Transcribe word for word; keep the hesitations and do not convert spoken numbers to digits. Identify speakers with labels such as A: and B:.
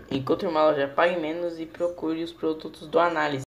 A: Encontre uma loja Pague Menos e procure os produtos do Análise.